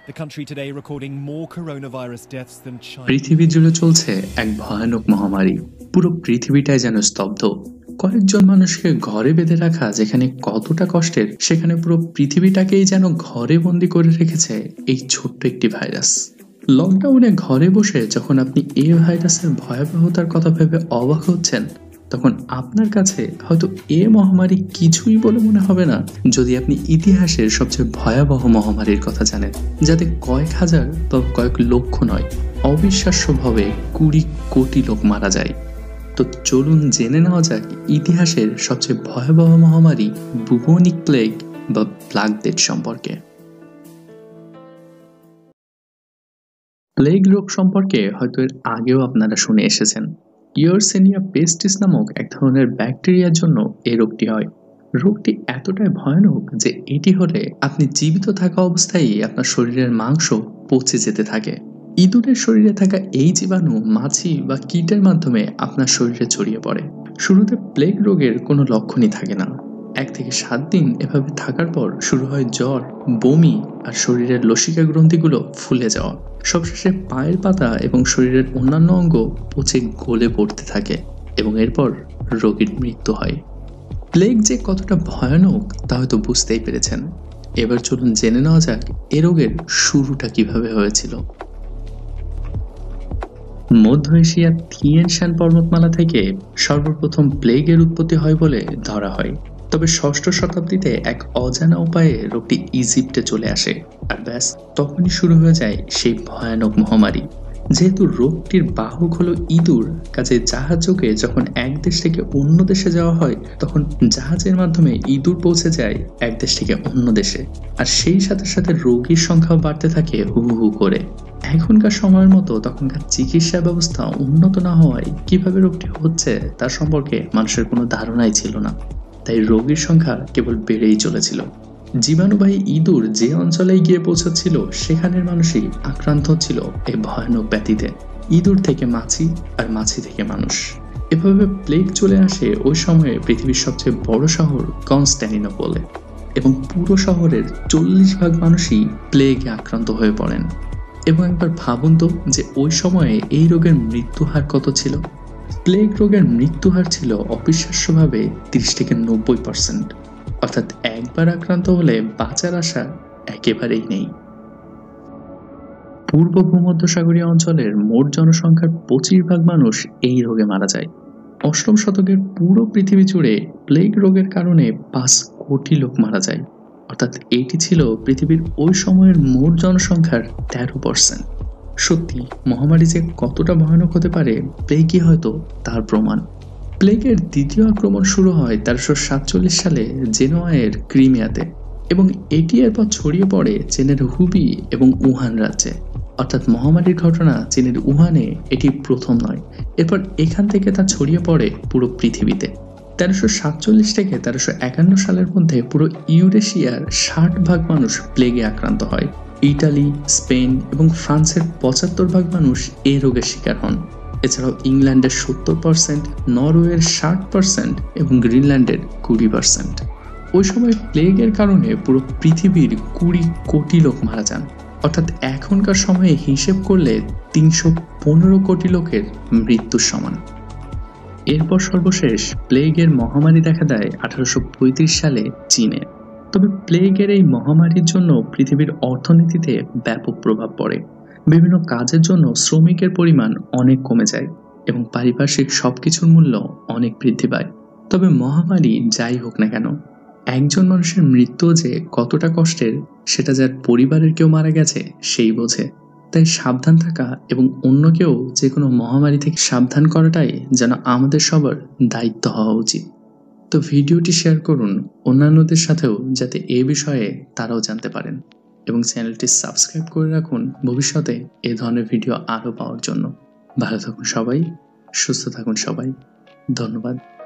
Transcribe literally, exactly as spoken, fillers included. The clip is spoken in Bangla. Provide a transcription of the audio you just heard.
The country today recording more coronavirus deaths than China. পৃথিবী জুড়ে চলছে এক ভয়ানক মহামারী। পুরো পৃথিবীটাই যেন স্তব্ধ। কয়েকজন মানুষকে ঘরে বেঁধে রাখা যেখানে কতটা কষ্টের, সেখানে পুরো পৃথিবীটাকেই যেন ঘরে বন্দি করে রেখেছে এই ছোট্ট একটি ভাইরাস। লকডাউনে ঘরে বসে যখন আপনি এই ভাইরাসের ভয়াবহতার কথা ভেবে অবাক হচ্ছেন, তখন আপনার কাছে হয়তো এ মহামারী কিছুই বলে মনে হবে না যদি আপনি ইতিহাসের সবচেয়ে ভয়াবহ মহামারীর কথা জানেন, যাতে কয়েক হাজার বা কয়েক লক্ষ নয়, অবিশ্বাস্যভাবে কুড়ি কোটি লোক মারা যায়। তো চলুন জেনে নেওয়া যাক ইতিহাসের সবচেয়ে ভয়াবহ মহামারী বুবনিক প্লেগ বা ব্ল্যাক ডেথ সম্পর্কে। প্লেগ রোগ সম্পর্কে হয়তো এর আগেও আপনারা শুনে এসেছেন। ইয়ারসেনিয়া পেস্টিস নামক এক ধরনের ব্যাকটেরিয়ার জন্য এই রোগটি হয়। রোগটি এতটাই ভয়ানক যে এটি হলে আপনি জীবিত থাকা অবস্থায় আপনার শরীরের মাংস পচে যেতে থাকে। ইঁদুরের শরীরে থাকা এই জীবাণু মাছি বা কীটের মাধ্যমে আপনার শরীরে ছড়িয়ে পড়ে। শুরুতে প্লেগ রোগের কোনো লক্ষণই থাকে না। এক থেকে সাত দিন এভাবে থাকার পর শুরু হয় জ্বর, বমি আর শরীরের লসিকা গ্রন্থিগুলো ফুলে যাওয়া। সবশেষে পায়ের পাতা এবং শরীরের অন্যান্য অঙ্গ পচে গলে পড়তে থাকে এবং এরপর রোগীর মৃত্যু হয়। প্লেগ যে কতটা ভয়ানক তা হয়তো বুঝতেই পেরেছেন। এবার চলুন জেনে নেওয়া যাক এ রোগের শুরুটা কিভাবে হয়েছিল। মধ্য এশিয়ার থিয়েনশান পর্বতমালা থেকে সর্বপ্রথম প্লেগের উৎপত্তি হয় বলে ধরা হয়। তবে ষষ্ঠ শতাব্দীতে এক অজানা উপায়ে রোগটি ইজিপ্টে চলে আসে, আর ব্যাস তখনই শুরু হয়ে যায় সেই ভয়ানক মহামারী। যেহেতু রোগটির বাহক হলো ইঁদুর, কাজে জাহাজযোগে যখন এক দেশ থেকে অন্য দেশে যাওয়া হয় তখন জাহাজের মাধ্যমে ইঁদুর পৌঁছে যায় এক দেশ থেকে অন্য দেশে, আর সেই সাথে সাথে রোগীর সংখ্যাও বাড়তে থাকে হু হু করে। এখনকার সময়ের মতো তখনকার চিকিৎসা ব্যবস্থা উন্নত না হওয়ায় কিভাবে রোগটি হচ্ছে তার সম্পর্কে মানুষের কোনো ধারণাই ছিল না, তাই রোগীর সংখ্যা কেবল বেড়েই চলেছিল। জীবাণুবাহী ইঁদুর যে অঞ্চলে গিয়ে পৌঁছাচ্ছিল সেখানের মানুষই আক্রান্ত হচ্ছিল এই ভয়ানক ব্যাধিতে। ইঁদুর থেকে মাছি আর মাছি থেকে মানুষ। এভাবে প্লেগ চলে আসে ওই সময়ে পৃথিবীর সবচেয়ে বড় শহর কনস্ট্যান্টিনোপলে, এবং পুরো শহরের চল্লিশ ভাগ মানুষই প্লেগে আক্রান্ত হয়ে পড়েন। এবং একবার ভাবুন তো যে ওই সময়ে এই রোগের মৃত্যুহার কত ছিল। প্লেগ রোগের মৃত্যুহার ছিল অবিশ্বাস্যভাবে তিরিশ থেকে নব্বই পার্সেন্ট, অর্থাৎ একবার আক্রান্ত হলে বাঁচার আশা একেবারেই নেই। পূর্ব ভূমধ্যসাগরীয় অঞ্চলের মোট জনসংখ্যার পঁচিশ ভাগ মানুষ এই রোগে মারা যায়। অষ্টম শতকের পুরো পৃথিবী জুড়ে প্লেগ রোগের কারণে পাঁচ কোটি লোক মারা যায়, অর্থাৎ এটি ছিল পৃথিবীর ওই সময়ের মোট জনসংখ্যার তেরো পার্সেন্ট। সত্যি মহামারী যে কতটা ভয়ানক হতে পারে প্লেগই হয়তো তার প্রমাণ। প্লেগের দ্বিতীয় আক্রমণ শুরু হয় তেরোশো সাতচল্লিশ সালে জেনোয়ার ক্রিমিয়াতে, এবং এটি এরপর ছড়িয়ে পড়ে চীনের হুবি এবং উহান রাজ্যে। অর্থাৎ মহামারীর ঘটনা চীনের উহানে এটি প্রথম নয়, এরপর এখান থেকে তা ছড়িয়ে পড়ে পুরো পৃথিবীতে। তেরোশো সাতচল্লিশ থেকে তেরোশো একান্ন সালের মধ্যে পুরো ইউরেশিয়ার ষাট ভাগ মানুষ প্লেগে আক্রান্ত হয়। ইটালি, স্পেন এবং ফ্রান্সের পঁচাত্তর ভাগ মানুষ এই রোগের শিকার হন। এছাড়াও ইংল্যান্ডের সত্তর পার্সেন্ট, নরওয়ের ষাট পার্সেন্ট এবং গ্রিনল্যান্ডের কুড়ি পার্সেন্ট। ওই সময় প্লেগের কারণে পুরো পৃথিবীর কুড়ি কোটি লোক মারা যান, অর্থাৎ এখনকার সময়ে হিসেব করলে তিনশো পনেরো কোটি লোকের মৃত্যুর সমান। এরপর সর্বশেষ প্লেগের মহামারী দেখা দেয় আঠারোশো পঁয়ত্রিশ সালে চীনে। তবে প্লেগের এই মহামারীর জন্য পৃথিবীর অর্থনীতিতে ব্যাপক প্রভাব পড়ে। বিভিন্ন কাজের জন্য শ্রমিকের পরিমাণ অনেক কমে যায় এবং পারিপার্শ্বিক সবকিছুর মূল্য অনেক বৃদ্ধি পায়। তবে মহামারী যাই হোক না কেন, একজন মানুষের মৃত্যু যে কতটা কষ্টের সেটা যার পরিবারের কেউ মারা গেছে সেই বোঝে। তাই সাবধান থাকা এবং অন্যকেও যে কোনো মহামারী থেকে সাবধান করাটাই যেন আমাদের সবার দায়িত্ব হওয়া উচিত। তো ভিডিওটি শেয়ার করুন অন্যান্যদের সাথেও, যাতে এই বিষয়ে তারাও জানতে পারেন, এবং চ্যানেলটি সাবস্ক্রাইব করে রাখুন ভবিষ্যতে এ ধরনের ভিডিও আরও পাওয়ার জন্য। ভালো থাকুন সবাই, সুস্থ থাকুন সবাই, ধন্যবাদ।